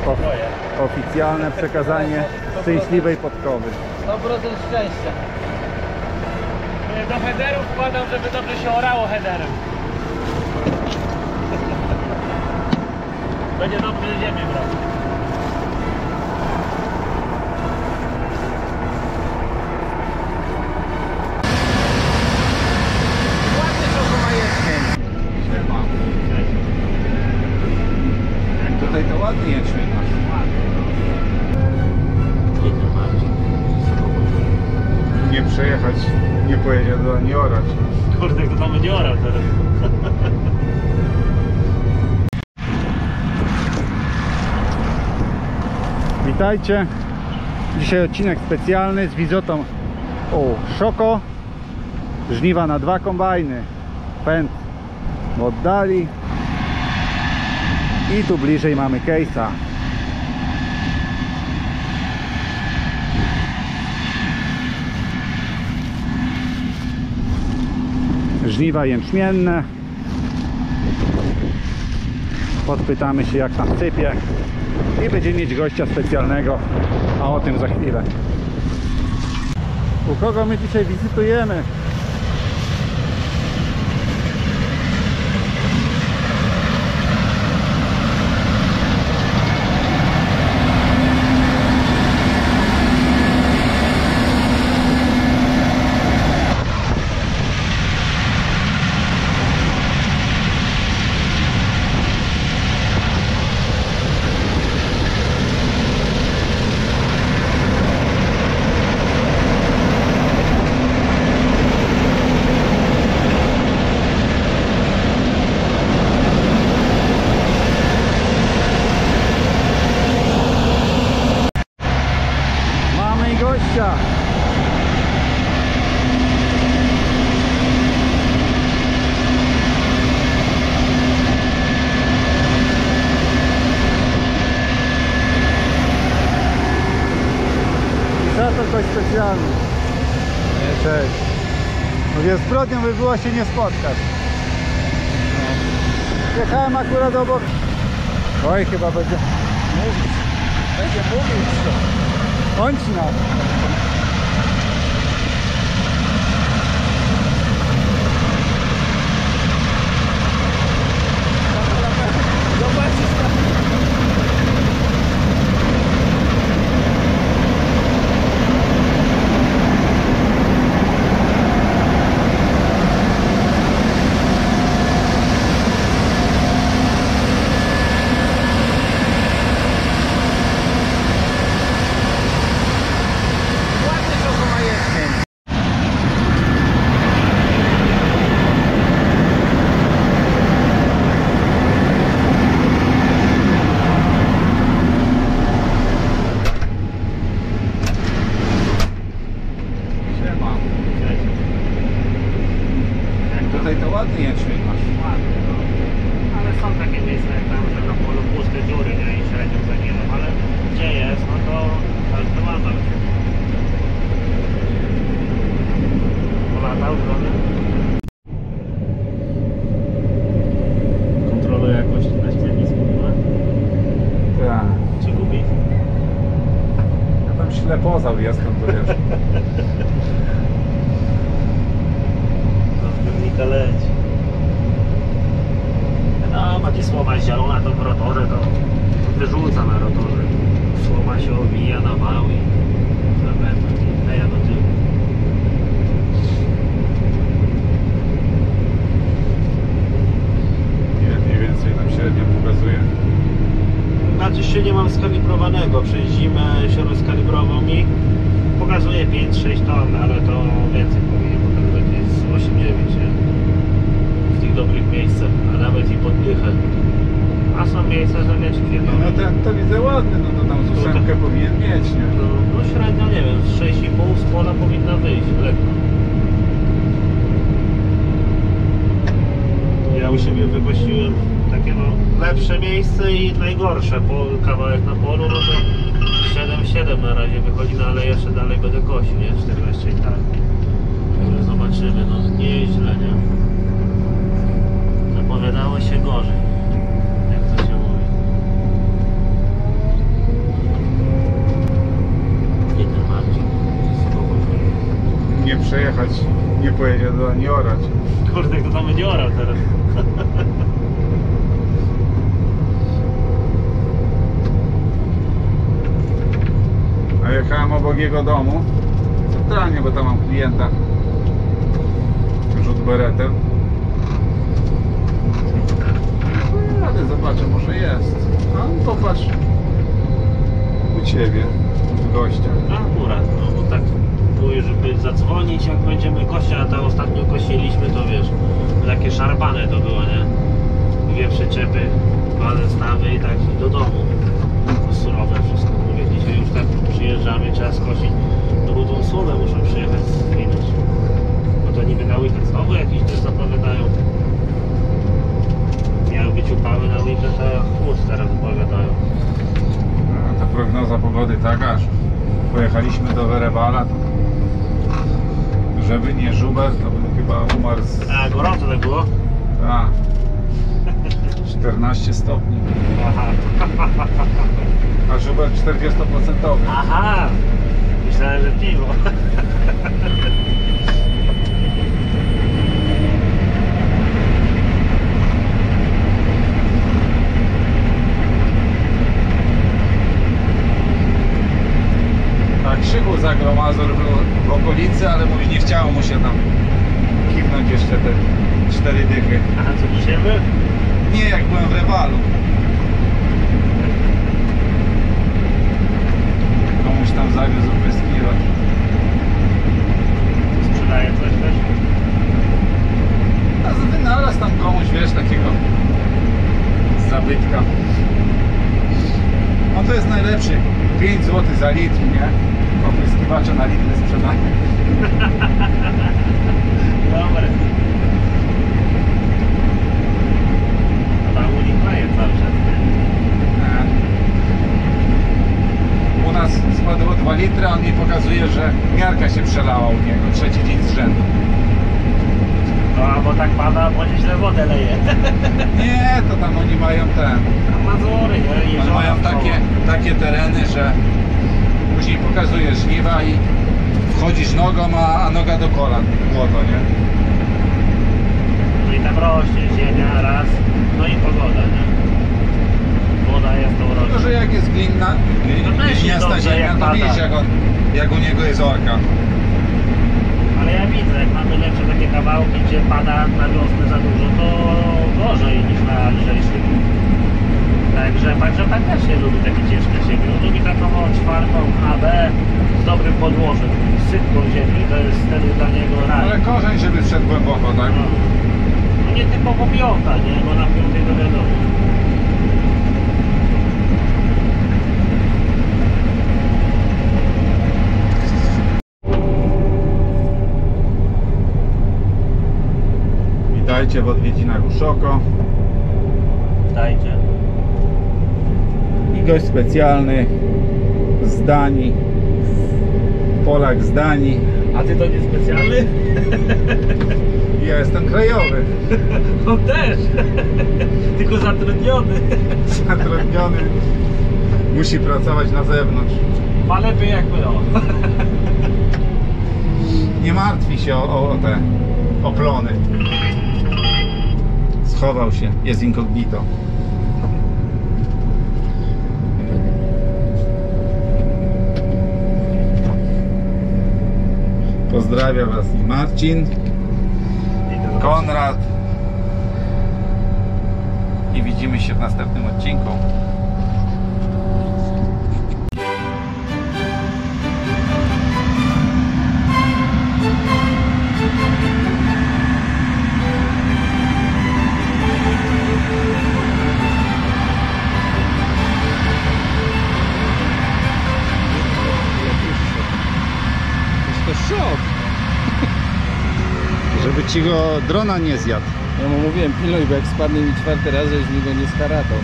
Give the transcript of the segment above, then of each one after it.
Oficjalne przekazanie szczęśliwej podkowy. 100% szczęścia. Do headerów wkładam, żeby dobrze się orało headerem. Będzie dobrze ziemię brał. Ładnie to ma jęczmień. Jak tutaj to ładny jęczmień masz. Nie przejechać, nie pojedzie do ani orać. Kurde, kto tam będzie orał teraz? Witajcie. Dzisiaj odcinek specjalny z wizytą u Szoko. Żniwa na 2 kombajny. Pęd w oddali. I tu bliżej mamy case'a. Żniwa jęczmienne. Podpytamy się, jak tam sypie. I będziemy mieć gościa specjalnego, a o tym za chwilę. U kogo my dzisiaj wizytujemy? Gościa. I za to ktoś specjalny. Cześć. Mówię, zbrodnią by było się nie spotkać. No. Jechałem akurat obok. Oj, chyba będzie mówić. Będzie mówić to. Bądź nas. Tutaj to ładny jęczmień masz. Ładny, no. Ale są takie miejsca jak tam, że na polu puste dziury, nie? I średnio zaginą, ale gdzie jest, no to każdy ma tam. Polatał drony. Kontroluje jakość na ściernisku, nie? Tak. Czy gubi? Ja tam ślepozał jestem, to wiesz. Leci. No, będzie słoma zielona, to w rotorze to wyrzuca na rotorze. Słoma się owija na wał i leja do tyłu. Mniej więcej tam średnio pokazuje. Znaczy się nie mam skalibrowanego. Przez zimę się rozkalibrował mi. Pokazuje 5-6 ton, ale to więcej powinien pokazywać jest 8-9, nie? W tych dobrych miejscach, a nawet i poddychę. A są miejsca, że wiecie, kwietowe. No ten to widzę ładny, no to tam z 8 powinien mieć, nie? No średnio, nie wiem, z 6,5 z pola powinna wyjść, lekko. Ja u siebie wypuściłem takie no lepsze miejsce i najgorsze, kawałek na polu, no to 7,7 na razie wychodzi, no ale jeszcze dalej będę kosił, nie? 14 i tak. Także zobaczymy, no nieźle, nie? Zapowiadało się gorzej, jak to się mówi. jechać, nie pojedzie do ani orać. Kurde, kto tam będzie orał teraz? A jechałem obok jego domu, centralnie, bo tam mam klienta, rzut beretem. Ale zobaczę, może jest. A popatrz, u ciebie, w gościach. No akurat, no bo tak mówię, żeby zadzwonić, jak będziemy kościć, a tak ostatnio kosiliśmy, to wiesz, takie szarpane to było, nie? Dwie przyczepy, dwa zestawy i tak do domu. To surowe wszystko. Mówię, dzisiaj już tak przyjeżdżamy, trzeba skosić. Drugą słowę muszę przyjechać zwinąć. Bo to niby na weekend znowu jakiś też zapowiadają. Miały być upały na weekend, a chłód teraz zapowiadają. A ta prognoza pogody taka, aż pojechaliśmy do Werewala, to żeby nie żuber, to bym chyba umarł z... A gorąco tak było? A, 14 stopni. Aha. A żuber 40%. Aha! Myślałem, że piwo. Tak, Krzychu zagrał, Mazur był w okolicy, ale mówi, nie chciało mu się tam kiwnąć jeszcze te 4 dychy. Aha, co dzisiaj był? Nie, jak byłem w Rewalu. Komuś tam zawiózł opryskiwać. Sprzedaje coś też? A wynalazł tam komuś, wiesz, takiego zabytka. No to jest najlepszy. 5 zł za litr, nie? Opryskiwacze na litry sprzedaje. Dobre. A tam u nich kleje cały czas, nie? U nas spadło 2 litry, a on mi pokazuje, że miarka się przelała u niego. 3. dzień z rzędu. No albo tak pada, bo źle wodę leje. Nie, to tam oni mają ten. Mazury, nie? Oni Jeżdżą mają takie tereny, że później pokazujesz żniwa i wchodzisz nogą, a noga do kolan. Błoto, nie? No i tam rośnie ziemia raz, no i pogoda, nie? Woda jest tą Tylko, rośnie. że jak jest gliniasta dobrze, ziemia, jak to pada. widzisz, jak u niego jest orka. Ale ja widzę, jak mamy lepsze takie kawałki, gdzie pada na wiosnę za dużo, to gorzej niż na lżejszych. Także tak też się lubi takie ciężkie ziemi. On lubi taką czwartą AB z dobrym podłożem, sypką ziemi. To jest wtedy dla niego raj. Ale korzeń, żeby wszedł głęboko, tak? No nie typowo piąta, nie? Bo na piątej to wiadomo. Witajcie w odwiedzinach Uszoko. Dajcie. I gość specjalny z Danii. Polak z Danii. A ty to nie specjalny? Ja jestem krajowy. On też. Tylko zatrudniony. Zatrudniony. Musi pracować na zewnątrz. Ma lepiej jak my. Nie martwi się o te oplony. Schował się. Jest incognito. Pozdrawiam Was i Marcin, Konrad i widzimy się w następnym odcinku. To szok! Żeby ci go drona nie zjadł. Ja mu mówiłem, pilnuj, bo jak spadnie mi 4. raz, żeś mi go nie skaratał.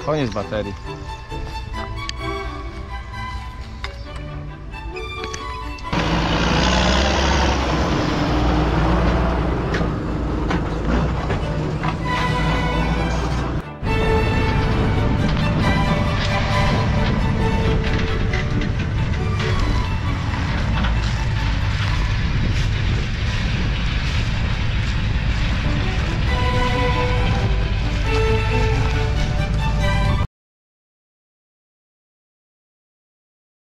Koniec baterii.